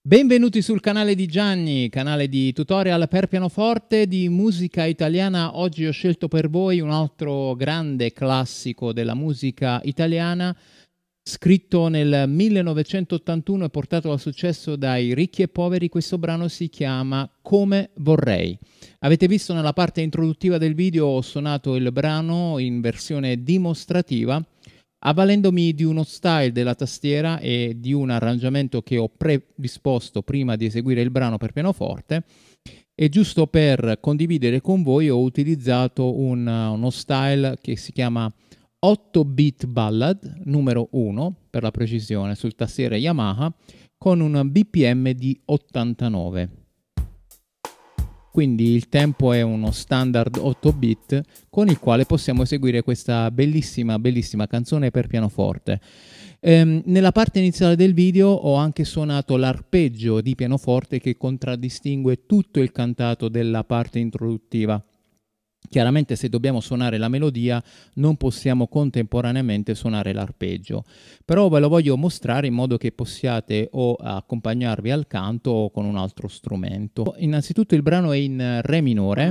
Benvenuti sul canale di Gianni, canale di tutorial per pianoforte di musica italiana. Oggi ho scelto per voi un altro grande classico della musica italiana, scritto nel 1981 e portato al successo dai Ricchi e Poveri. Questo brano si chiama Come vorrei. Avete visto nella parte introduttiva del video ho suonato il brano in versione dimostrativa, avvalendomi di uno style della tastiera e di un arrangiamento che ho predisposto prima di eseguire il brano per pianoforte. E giusto per condividere con voi ho utilizzato uno style che si chiama 8-bit ballad numero 1 per la precisione sul tastiere Yamaha con un BPM di 89. Quindi il tempo è uno standard 8 bit con il quale possiamo eseguire questa bellissima canzone per pianoforte. Nella parte iniziale del video ho anche suonato l'arpeggio di pianoforte che contraddistingue tutto il cantato della parte introduttiva. Chiaramente se dobbiamo suonare la melodia non possiamo contemporaneamente suonare l'arpeggio, però ve lo voglio mostrare in modo che possiate o accompagnarvi al canto o con un altro strumento. Innanzitutto il brano è in Re minore,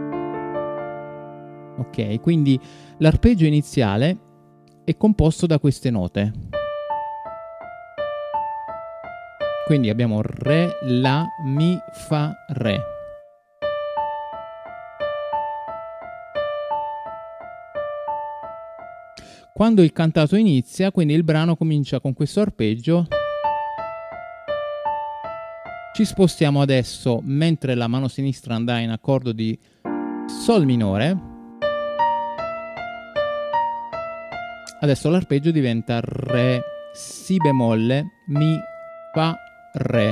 ok, quindi l'arpeggio iniziale è composto da queste note. Quindi abbiamo Re, La, Mi, Fa, Re. Quando il cantato inizia, quindi il brano comincia con questo arpeggio, ci spostiamo adesso, mentre la mano sinistra andrà in accordo di Sol minore, adesso l'arpeggio diventa Re, Si bemolle, Mi, Fa, Re.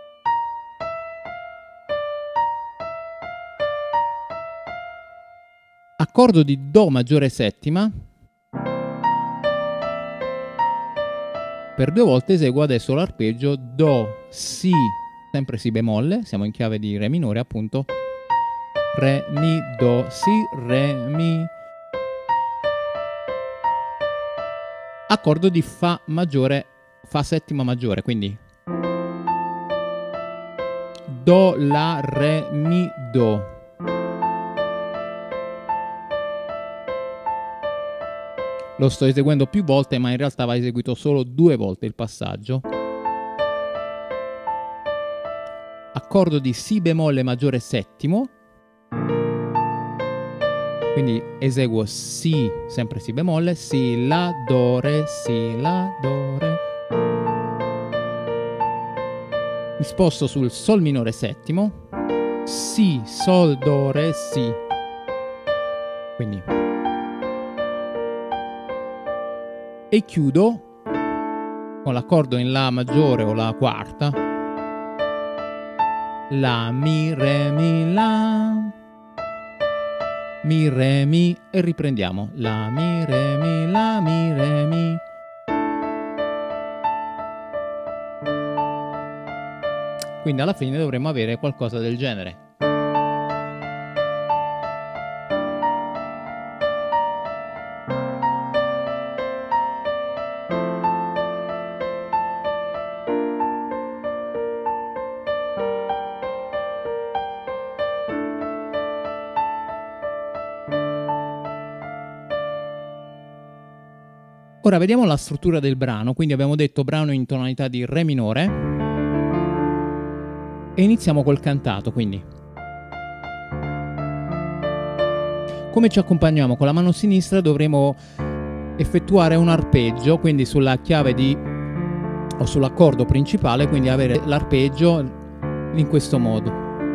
Accordo di Do maggiore settima. Per due volte eseguo adesso l'arpeggio Do, Si, sempre Si bemolle, siamo in chiave di Re minore appunto, Re, Mi, Do, Si, Re, Mi. Accordo di Fa maggiore, Fa settima maggiore, quindi Do, La, Re, Mi, Do. Lo sto eseguendo più volte, ma in realtà va eseguito solo due volte il passaggio. Accordo di Si bemolle maggiore settimo. Quindi eseguo Si, sempre Si bemolle, Si, La, Do, Re, Si, La, Do, Re. Mi sposto sul Sol minore settimo. Si, Sol, Do, Re, Si. Quindi e chiudo con l'accordo in La maggiore o La quarta, La, Mi, Re, Mi, La, Mi, Re, Mi e riprendiamo, La, Mi, Re, Mi, La, Mi, Re, Mi. Quindi alla fine dovremmo avere qualcosa del genere. Ora vediamo la struttura del brano, quindi abbiamo detto brano in tonalità di Re minore e iniziamo col cantato, quindi come ci accompagniamo? Con la mano sinistra dovremo effettuare un arpeggio, quindi sulla chiave di o sull'accordo principale, quindi avere l'arpeggio in questo modo.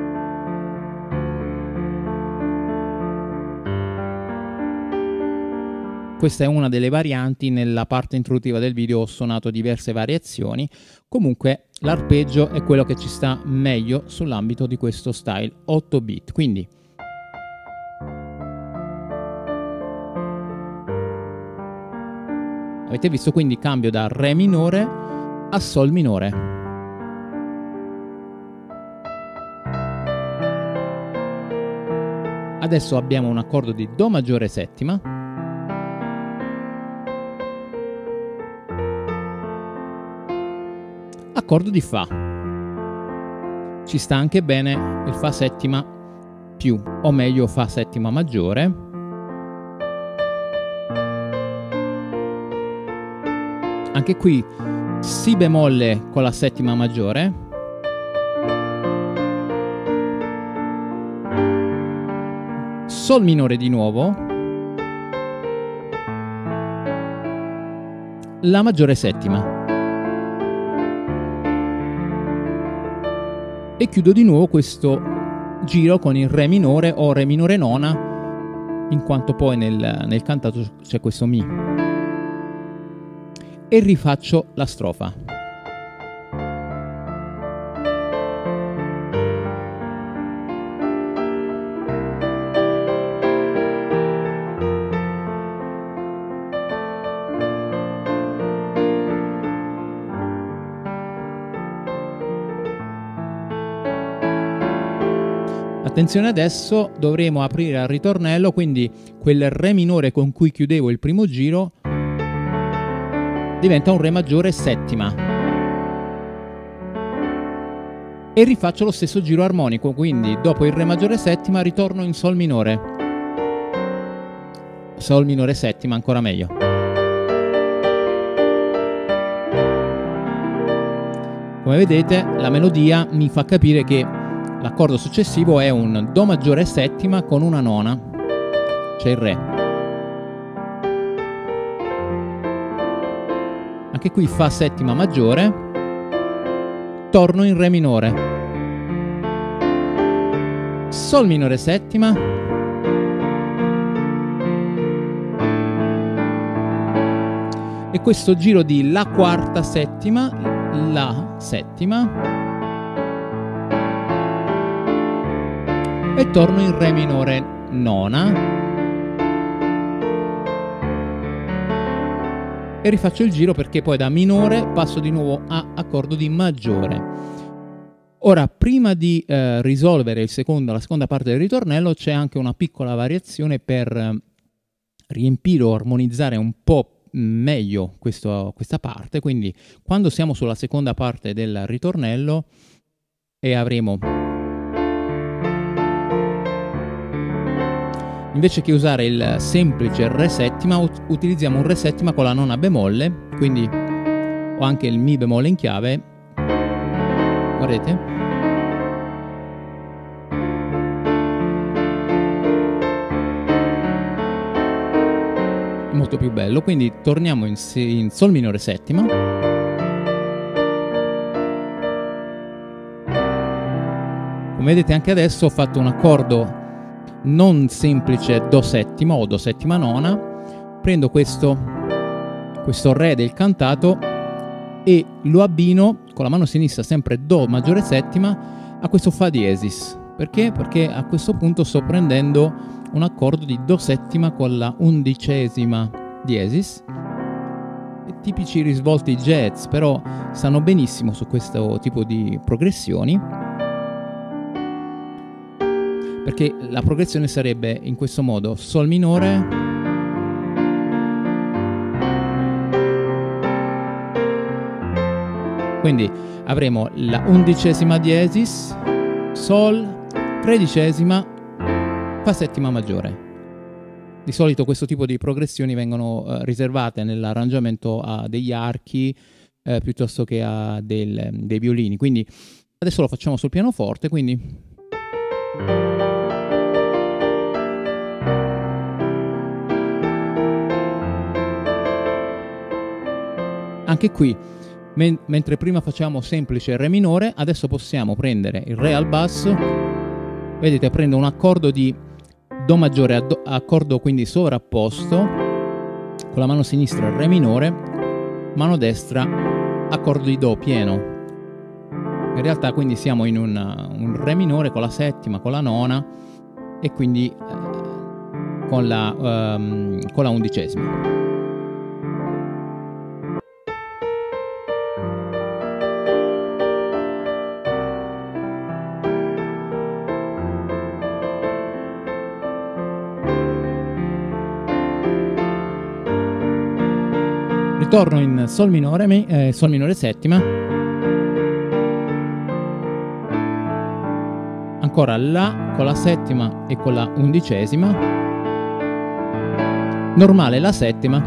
Questa è una delle varianti, nella parte introduttiva del video ho suonato diverse variazioni, comunque l'arpeggio è quello che ci sta meglio sull'ambito di questo style 8 bit, quindi avete visto, quindi cambio da Re minore a Sol minore. Adesso abbiamo un accordo di Do maggiore settima. Accordo di Fa. ci sta anche bene il Fa settima più, o meglio Fa settima maggiore. Anche qui Si bemolle con la settima maggiore, Sol minore di nuovo, La maggiore settima. E chiudo di nuovo questo giro con il Re minore o Re minore nona, in quanto poi nel cantato c'è questo Mi. E rifaccio la strofa. Attenzione, adesso dovremo aprire al ritornello, quindi quel Re minore con cui chiudevo il primo giro diventa un Re maggiore settima. E rifaccio lo stesso giro armonico, quindi dopo il Re maggiore settima ritorno in Sol minore. Sol minore settima, ancora meglio. Come vedete, la melodia mi fa capire che l'accordo successivo è un Do maggiore settima con una nona, c'è il Re. Anche qui Fa settima maggiore, torno in Re minore, Sol minore settima, e questo giro di La quarta settima, La settima, e torno in Re minore nona e rifaccio il giro, perché poi da minore passo di nuovo a accordo di maggiore. Ora, prima di risolvere la seconda parte del ritornello, c'è anche una piccola variazione per riempire o armonizzare un po' meglio questa parte. Quindi quando siamo sulla seconda parte del ritornello e avremo, invece che usare il semplice Re settima, utilizziamo un Re settima con la nona bemolle, quindi ho anche il Mi bemolle in chiave, guardate, è molto più bello. Quindi torniamo in Sol minore settima, come vedete anche adesso ho fatto un accordo non semplice Do settima o Do settima nona, prendo questo Re del cantato e lo abbino con la mano sinistra, sempre Do maggiore settima, a questo Fa diesis. Perché? Perché a questo punto sto prendendo un accordo di Do settima con la undicesima diesis. Tipici risvolti jazz, però stanno benissimo su questo tipo di progressioni, perché la progressione sarebbe in questo modo: Sol minore, quindi avremo la undicesima diesis, Sol, tredicesima, Fa settima maggiore. Di solito questo tipo di progressioni vengono riservate nell'arrangiamento a degli archi piuttosto che a dei violini. Quindi adesso lo facciamo sul pianoforte, quindi anche qui, mentre prima facciamo semplice Re minore, adesso possiamo prendere il Re al basso. Vedete, prendo un accordo di Do maggiore, accordo quindi sovrapposto, con la mano sinistra Re minore, mano destra accordo di Do pieno. In realtà quindi siamo in un Re minore con la settima, con la nona e quindi con la undicesima. Ritorno in Sol minore settima, ancora La con la settima e con la undicesima, normale la settima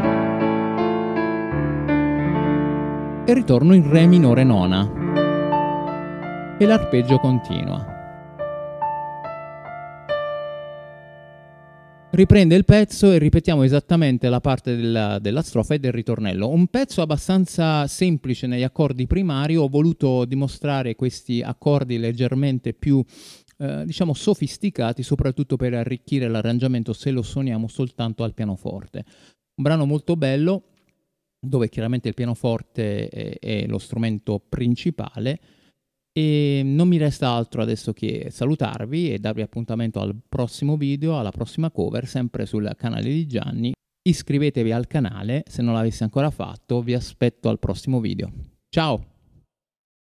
e ritorno in Re minore nona e l'arpeggio continua. Riprende il pezzo e ripetiamo esattamente la parte della strofa e del ritornello. Un pezzo abbastanza semplice negli accordi primari. Ho voluto dimostrare questi accordi leggermente più diciamo sofisticati, soprattutto per arricchire l'arrangiamento se lo suoniamo soltanto al pianoforte. Un brano molto bello, dove chiaramente il pianoforte è lo strumento principale. E non mi resta altro adesso che salutarvi e darvi appuntamento al prossimo video, alla prossima cover, sempre sul canale di Gianni. Iscrivetevi al canale se non l'aveste ancora fatto, vi aspetto al prossimo video. Ciao!